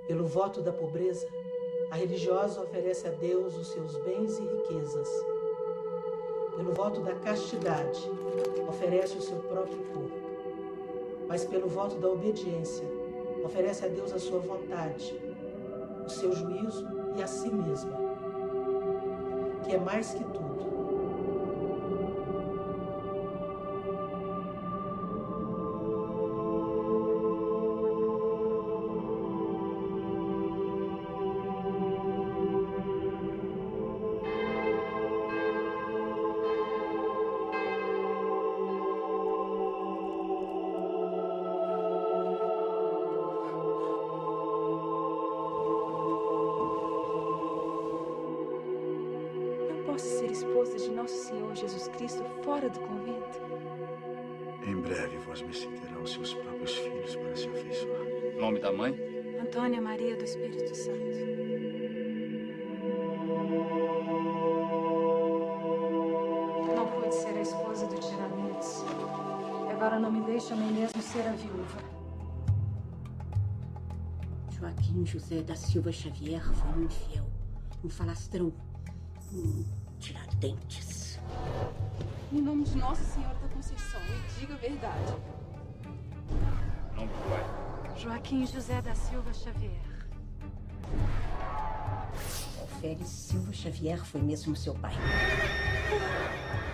Pelo voto da pobreza, a religiosa oferece a Deus os seus bens e riquezas. Pelo voto da castidade, oferece o seu próprio corpo. Mas pelo voto da obediência, oferece a Deus a sua vontade, o seu juízo e a si mesma, que é mais que tudo. Posso ser esposa de nosso Senhor Jesus Cristo fora do convento? Em breve vós me cederão seus próprios filhos para se afeiçoar. Nome da mãe? Antônia Maria do Espírito Santo. Não pude ser a esposa do Tiradentes. E agora não me deixa nem mesmo ser a viúva. Joaquim José da Silva Xavier foi um infiel, um falastrão, Tiradentes. Em nome de Nossa Senhora da Conceição, me diga a verdade. Nome do pai? Joaquim José da Silva Xavier. Alferes Silva Xavier foi mesmo seu pai.